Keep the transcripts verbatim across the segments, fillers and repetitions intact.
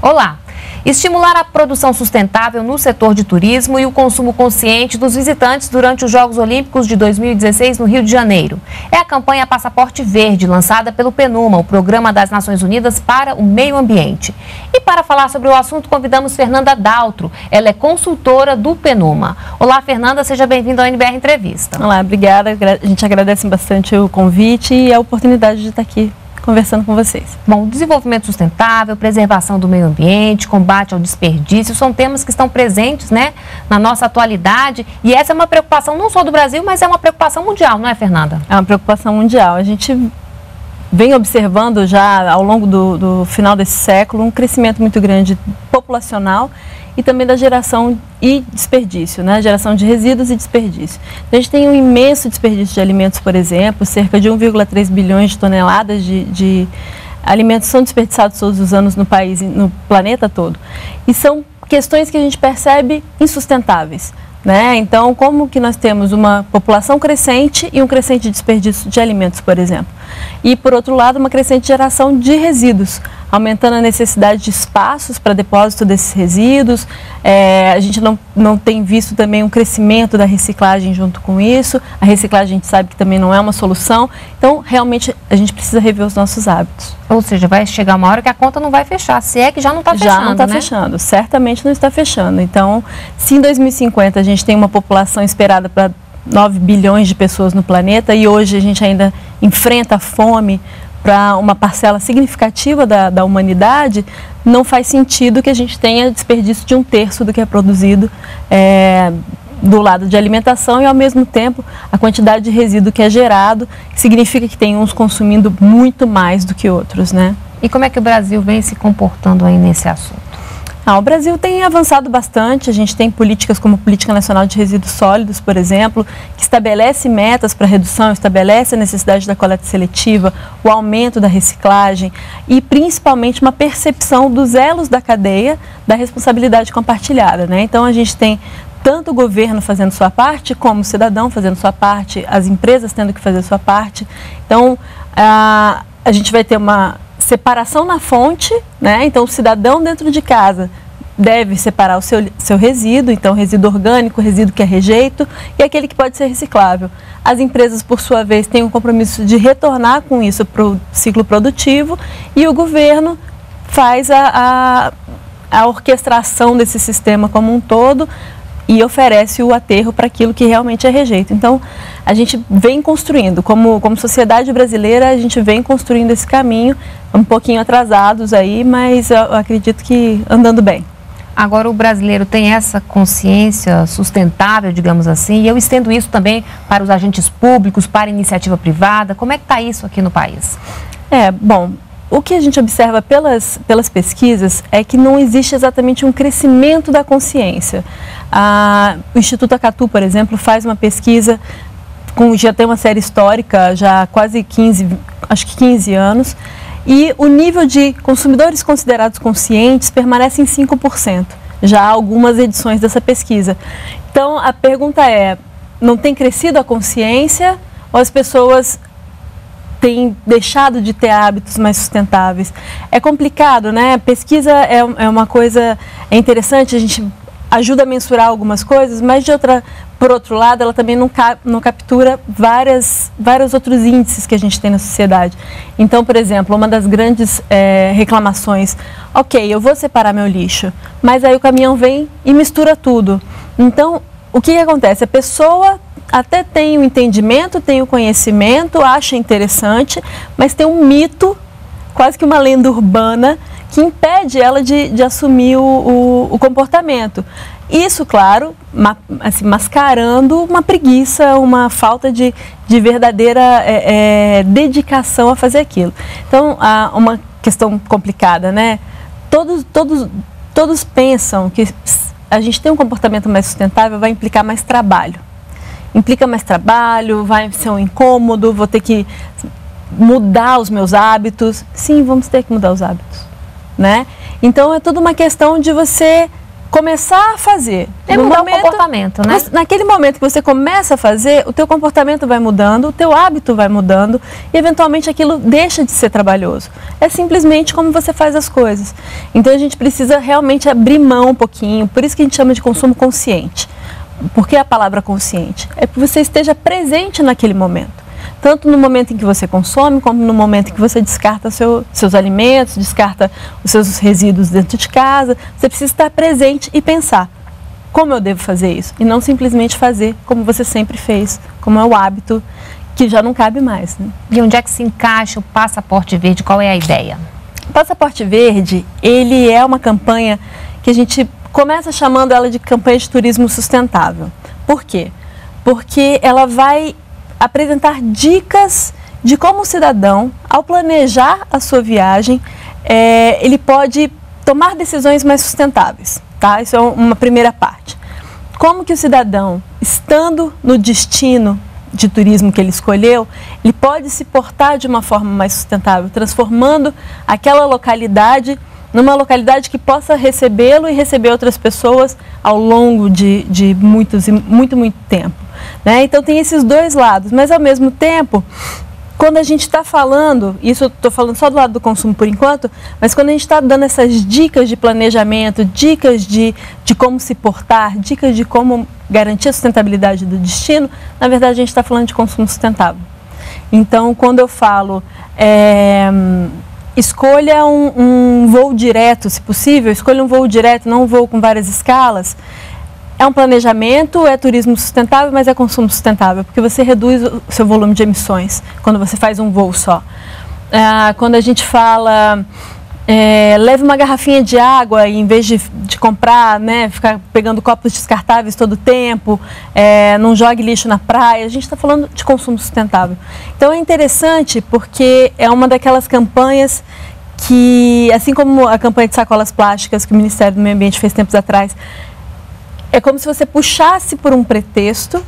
Olá! Estimular a produção sustentável no setor de turismo e o consumo consciente dos visitantes durante os Jogos Olímpicos de dois mil e dezesseis no Rio de Janeiro. É a campanha Passaporte Verde, lançada pelo PNUMA, o Programa das Nações Unidas para o Meio Ambiente. E para falar sobre o assunto, convidamos Fernanda Daltro. Ela é consultora do PNUMA. Olá, Fernanda, seja bem-vinda ao N B R Entrevista. Olá, obrigada. A gente agradece bastante o convite e a oportunidade de estar aqui conversando com vocês. Bom, desenvolvimento sustentável, preservação do meio ambiente, combate ao desperdício, são temas que estão presentes, né, na nossa atualidade, e essa é uma preocupação não só do Brasil, mas é uma preocupação mundial, não é, Fernanda? É uma preocupação mundial. A gente vem observando já ao longo do, do final desse século um crescimento muito grande populacional e também da geração e desperdício, né? Geração de resíduos e desperdício. A gente tem um imenso desperdício de alimentos, por exemplo, cerca de um vírgula três bilhões de toneladas de, de alimentos são desperdiçados todos os anos no país, no planeta todo. E são questões que a gente percebe insustentáveis, né? Então, como que nós temos uma população crescente e um crescente desperdício de alimentos, por exemplo. E, por outro lado, uma crescente geração de resíduos, aumentando a necessidade de espaços para depósito desses resíduos. É, a gente não, não tem visto também um crescimento da reciclagem junto com isso. A reciclagem a gente sabe que também não é uma solução. Então, realmente, a gente precisa rever os nossos hábitos. Ou seja, vai chegar uma hora que a conta não vai fechar, se é que já não está fechando, Já não está né? fechando, certamente não está fechando. Então, se em dois mil e cinquenta a gente tem uma população esperada para nove bilhões de pessoas no planeta e hoje a gente ainda enfrenta a fome para uma parcela significativa da, da humanidade, não faz sentido que a gente tenha desperdício de um terço do que é produzido é, do lado de alimentação e, ao mesmo tempo, a quantidade de resíduo que é gerado, significa que tem uns consumindo muito mais do que outros, né? E como é que o Brasil vem se comportando aí nesse assunto? Ah, o Brasil tem avançado bastante, a gente tem políticas como a Política Nacional de Resíduos Sólidos, por exemplo, que estabelece metas para redução, estabelece a necessidade da coleta seletiva, o aumento da reciclagem e principalmente uma percepção dos elos da cadeia da responsabilidade compartilhada, né? Então a gente tem tanto o governo fazendo sua parte, como o cidadão fazendo sua parte, as empresas tendo que fazer sua parte. Então a, a gente vai ter uma separação na fonte, né? Então o cidadão dentro de casa deve separar o seu, seu resíduo, então resíduo orgânico, resíduo que é rejeito e aquele que pode ser reciclável. As empresas, por sua vez, têm um compromisso de retornar com isso para o ciclo produtivo e o governo faz a, a, a orquestração desse sistema como um todo e oferece o aterro para aquilo que realmente é rejeito. Então, a gente vem construindo, como, como sociedade brasileira, a gente vem construindo esse caminho, um pouquinho atrasados aí, mas eu acredito que andando bem. Agora, o brasileiro tem essa consciência sustentável, digamos assim, e eu estendo isso também para os agentes públicos, para a iniciativa privada. Como é que está isso aqui no país? É, bom, o que a gente observa pelas, pelas pesquisas é que não existe exatamente um crescimento da consciência. Ah, o Instituto Acatu, por exemplo, faz uma pesquisa, com, já tem uma série histórica, já há quase quinze, acho que quinze anos, e o nível de consumidores considerados conscientes permanece em cinco por cento, já há algumas edições dessa pesquisa. Então, a pergunta é, não tem crescido a consciência ou as pessoas têm deixado de ter hábitos mais sustentáveis? É complicado, né? Pesquisa é, é uma coisa, é interessante, a gente ajuda a mensurar algumas coisas, mas de outra, por outro lado, ela também não, cap, não captura várias, vários outros índices que a gente tem na sociedade. Então, por exemplo, uma das grandes é, reclamações, ok, eu vou separar meu lixo, mas aí o caminhão vem e mistura tudo. Então, o que, que acontece? A pessoa até tem o entendimento, tem o conhecimento, acha interessante, mas tem um mito, quase que uma lenda urbana, que impede ela de, de assumir o, o, o comportamento. Isso, claro, ma, assim, mascarando uma preguiça, uma falta de, de verdadeira é, é, dedicação a fazer aquilo. Então, há uma questão complicada, né? Todos, todos, todos pensam que a gente ter um comportamento mais sustentável vai implicar mais trabalho. Implica mais trabalho, vai ser um incômodo, vou ter que mudar os meus hábitos. Sim, vamos ter que mudar os hábitos, né? Então, é tudo uma questão de você começar a fazer. É mudar momento, o comportamento, né? Naquele momento que você começa a fazer, o teu comportamento vai mudando, o teu hábito vai mudando e eventualmente aquilo deixa de ser trabalhoso. É simplesmente como você faz as coisas. Então a gente precisa realmente abrir mão um pouquinho, por isso que a gente chama de consumo consciente. Por que a palavra consciente? É que você esteja presente naquele momento. Tanto no momento em que você consome, como no momento em que você descarta seu, seus alimentos, descarta os seus resíduos dentro de casa. Você precisa estar presente e pensar, como eu devo fazer isso? E não simplesmente fazer como você sempre fez, como é o hábito que já não cabe mais. Né? E onde é que se encaixa o Passaporte Verde? Qual é a ideia? O Passaporte Verde, ele é uma campanha que a gente começa chamando ela de campanha de turismo sustentável. Por quê? Porque ela vai apresentar dicas de como o cidadão, ao planejar a sua viagem, é, ele pode tomar decisões mais sustentáveis, tá? Isso é uma primeira parte. Como que o cidadão, estando no destino de turismo que ele escolheu, ele pode se portar de uma forma mais sustentável, transformando aquela localidade numa localidade que possa recebê-lo e receber outras pessoas ao longo de, de muitos, muito, muito tempo. Né? Então tem esses dois lados, mas ao mesmo tempo, quando a gente está falando, isso eu estou falando só do lado do consumo por enquanto, mas quando a gente está dando essas dicas de planejamento, dicas de, de como se portar, dicas de como garantir a sustentabilidade do destino, na verdade a gente está falando de consumo sustentável. Então quando eu falo, é, escolha um, um voo direto, se possível, escolha um voo direto, não um voo com várias escalas. É um planejamento, é turismo sustentável, mas é consumo sustentável, porque você reduz o seu volume de emissões quando você faz um voo só. Ah, quando a gente fala, é, leve uma garrafinha de água e em vez de, de comprar, né, ficar pegando copos descartáveis todo o tempo, é, não jogue lixo na praia, a gente está falando de consumo sustentável. Então é interessante porque é uma daquelas campanhas que, assim como a campanha de sacolas plásticas que o Ministério do Meio Ambiente fez tempos atrás, é como se você puxasse por um pretexto,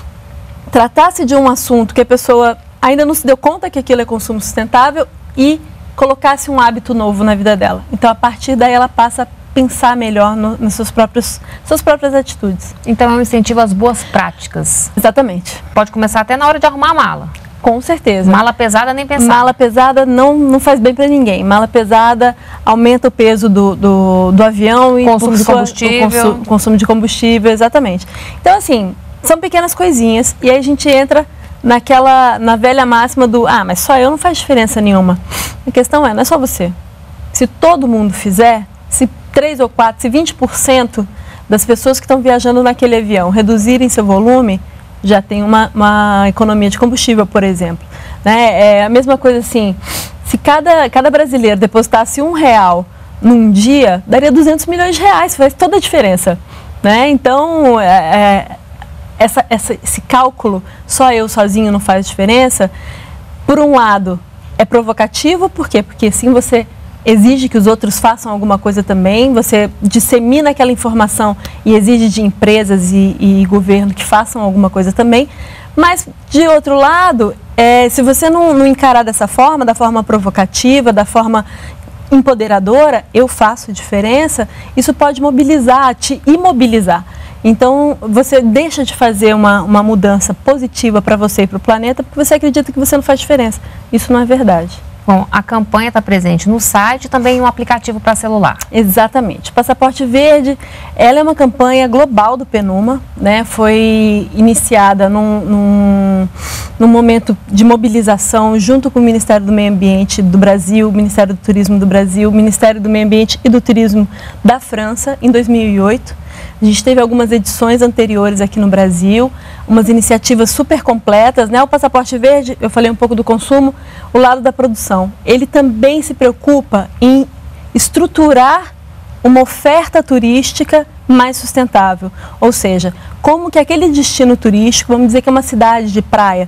tratasse de um assunto que a pessoa ainda não se deu conta que aquilo é consumo sustentável e colocasse um hábito novo na vida dela. Então, a partir daí, ela passa a pensar melhor no, nas suas próprias, suas próprias atitudes. Então, é um incentivo às boas práticas. Exatamente. Pode começar até na hora de arrumar a mala. Com certeza. Mala pesada nem pensar. Mala pesada não, não faz bem para ninguém. Mala pesada aumenta o peso do, do, do avião e consumo de combustível. O consumo, consumo de combustível, exatamente. Então, assim, são pequenas coisinhas e aí a gente entra naquela, na velha máxima do, ah, mas só eu não faz diferença nenhuma. A questão é, não é só você. Se todo mundo fizer, se três ou quatro, se vinte por cento das pessoas que estão viajando naquele avião reduzirem seu volume, já tem uma, uma economia de combustível, por exemplo. Né? É a mesma coisa assim, se cada, cada brasileiro depositasse um real num dia, daria duzentos milhões de reais, faz toda a diferença. Né? Então, é, é, essa, essa, esse cálculo, só eu sozinho não faz diferença, por um lado, é provocativo, por quê? Porque assim você exige que os outros façam alguma coisa também, você dissemina aquela informação e exige de empresas e, e governo que façam alguma coisa também, mas de outro lado, é, se você não, não encarar dessa forma, da forma provocativa, da forma empoderadora, eu faço diferença, isso pode mobilizar, te imobilizar. Então, você deixa de fazer uma, uma mudança positiva para você e para o planeta porque você acredita que você não faz diferença. Isso não é verdade. Bom, a campanha está presente no site e também em um aplicativo para celular. Exatamente. Passaporte Verde, ela é uma campanha global do PNUMA, né? Foi iniciada num, num, num momento de mobilização junto com o Ministério do Meio Ambiente do Brasil, o Ministério do Turismo do Brasil, o Ministério do Meio Ambiente e do Turismo da França, em dois mil e oito. A gente teve algumas edições anteriores aqui no Brasil, umas iniciativas super completas, né? O Passaporte Verde, eu falei um pouco do consumo, o lado da produção. Ele também se preocupa em estruturar uma oferta turística mais sustentável. Ou seja, como que aquele destino turístico, vamos dizer que é uma cidade de praia,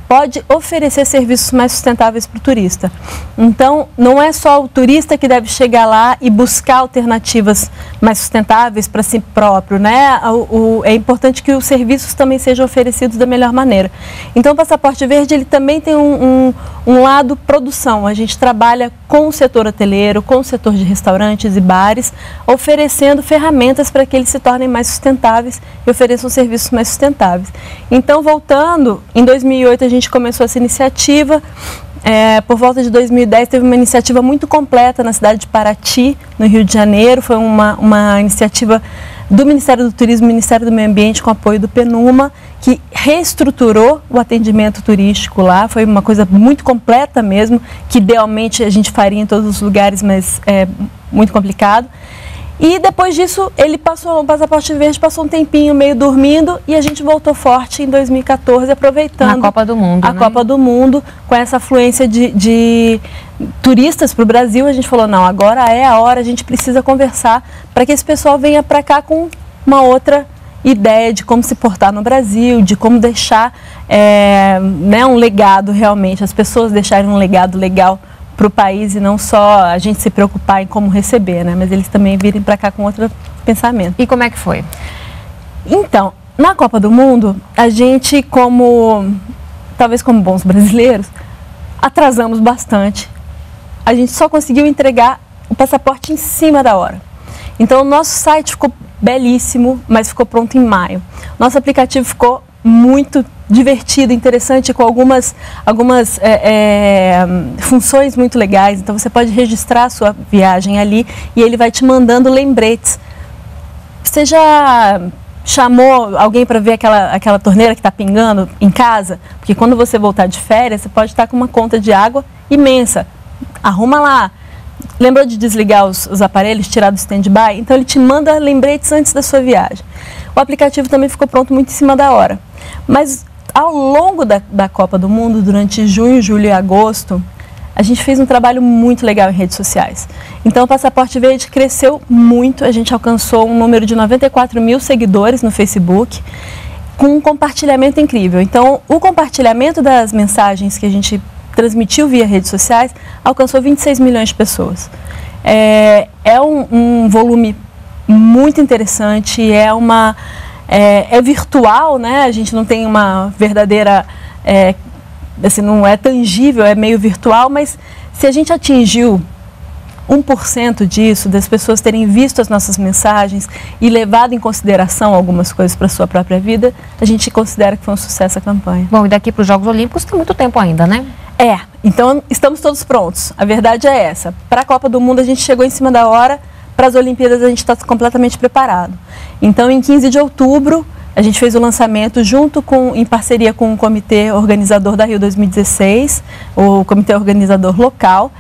pode oferecer serviços mais sustentáveis para o turista. Então, não é só o turista que deve chegar lá e buscar alternativas mais sustentáveis para si próprio, né? O, o, é importante que os serviços também sejam oferecidos da melhor maneira. Então, o Passaporte Verde, ele também tem um, um, um lado produção. A gente trabalha com o setor hoteleiro, com o setor de restaurantes e bares, oferecendo ferramentas para que eles se tornem mais sustentáveis e ofereçam serviços mais sustentáveis. Então, voltando, em dois mil e oito a gente começou essa iniciativa. É, por volta de dois mil e dez teve uma iniciativa muito completa na cidade de Paraty, no Rio de Janeiro. Foi uma, uma iniciativa do Ministério do Turismo e Ministério do Meio Ambiente com apoio do PENUMA, que reestruturou o atendimento turístico lá. Foi uma coisa muito completa mesmo, que idealmente a gente faria em todos os lugares, mas é muito complicado. E depois disso, ele passou, o Passaporte Verde passou um tempinho meio dormindo e a gente voltou forte em dois mil e quatorze, aproveitando na Copa do Mundo, a né? Copa do Mundo, com essa afluência de, de turistas para o Brasil. A gente falou, não, agora é a hora, a gente precisa conversar para que esse pessoal venha para cá com uma outra ideia de como se portar no Brasil, de como deixar é, né, um legado realmente, as pessoas deixarem um legado legal para o país e não só a gente se preocupar em como receber, né? Mas eles também virem para cá com outro pensamento. E como é que foi? Então, na Copa do Mundo, a gente, como, talvez como bons brasileiros, atrasamos bastante. A gente só conseguiu entregar o passaporte em cima da hora. Então, o nosso site ficou belíssimo, mas ficou pronto em maio. Nosso aplicativo ficou muito divertido, interessante, com algumas, algumas é, é, funções muito legais. Então, você pode registrar a sua viagem ali e ele vai te mandando lembretes. Você já chamou alguém para ver aquela, aquela torneira que está pingando em casa? Porque quando você voltar de férias, você pode estar com uma conta de água imensa. Arruma lá. Lembrou de desligar os, os aparelhos, tirar do stand-by? Então, ele te manda lembretes antes da sua viagem. O aplicativo também ficou pronto muito em cima da hora. Mas, ao longo da, da Copa do Mundo, durante junho, julho e agosto, a gente fez um trabalho muito legal em redes sociais. Então, o Passaporte Verde cresceu muito. A gente alcançou um número de noventa e quatro mil seguidores no Facebook, com um compartilhamento incrível. Então, o compartilhamento das mensagens que a gente transmitiu via redes sociais alcançou vinte e seis milhões de pessoas. É, é um, um volume muito interessante, é uma é, é virtual, né? A gente não tem uma verdadeira, é, assim, não é tangível, é meio virtual, mas se a gente atingiu um por cento disso, das pessoas terem visto as nossas mensagens e levado em consideração algumas coisas para a sua própria vida, a gente considera que foi um sucesso a campanha. Bom, e daqui para os Jogos Olímpicos tem muito tempo ainda, né? É, então estamos todos prontos. A verdade é essa. Para a Copa do Mundo a gente chegou em cima da hora, para as Olimpíadas a gente está completamente preparado. Então, em quinze de outubro, a gente fez o lançamento junto com, em parceria com o comitê organizador da Rio dois mil e dezesseis, o comitê organizador local.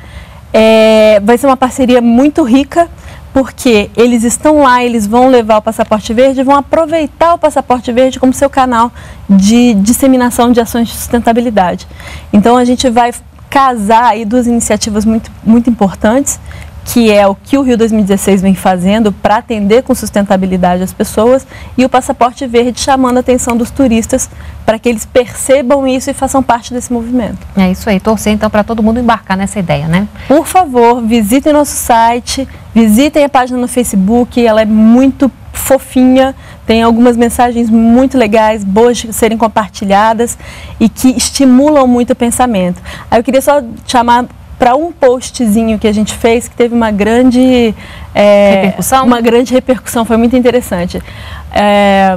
É, vai ser uma parceria muito rica, porque eles estão lá, eles vão levar o Passaporte Verde, vão aproveitar o Passaporte Verde como seu canal de disseminação de ações de sustentabilidade. Então, a gente vai casar aí duas iniciativas muito, muito importantes, que é o que o Rio dois mil e dezesseis vem fazendo para atender com sustentabilidade as pessoas, e o Passaporte Verde chamando a atenção dos turistas para que eles percebam isso e façam parte desse movimento. É isso aí, torcer então para todo mundo embarcar nessa ideia, né? Por favor, visitem nosso site, visitem a página no Facebook, ela é muito fofinha, tem algumas mensagens muito legais, boas de serem compartilhadas e que estimulam muito o pensamento. Aí eu queria só chamar para um postzinho que a gente fez que teve uma grande é, repercussão. Uma grande repercussão, foi muito interessante. É,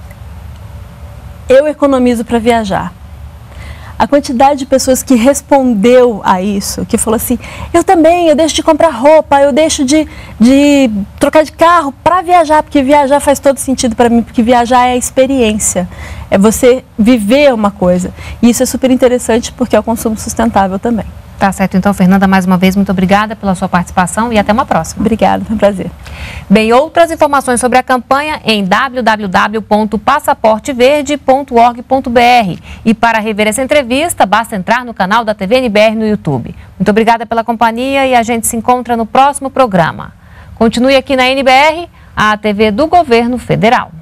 eu economizo para viajar. A quantidade de pessoas que respondeu a isso, que falou assim, eu também, eu deixo de comprar roupa, eu deixo de, de trocar de carro para viajar, porque viajar faz todo sentido para mim, porque viajar é a experiência, é você viver uma coisa. E isso é super interessante porque é o consumo sustentável também. Tá certo, então, Fernanda, mais uma vez, muito obrigada pela sua participação e até uma próxima. Obrigada, foi um prazer. Bem, outras informações sobre a campanha em w w w ponto passaporte verde ponto org ponto b r. E para rever essa entrevista, basta entrar no canal da T V N B R no YouTube. Muito obrigada pela companhia e a gente se encontra no próximo programa. Continue aqui na N B R, a T V do Governo Federal.